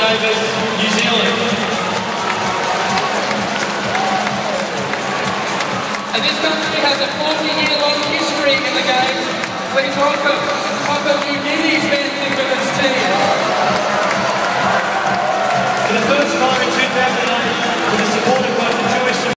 favours New Zealand. And this country has a 40-year-long history in the game. Please welcome Papua New Guinea's men with the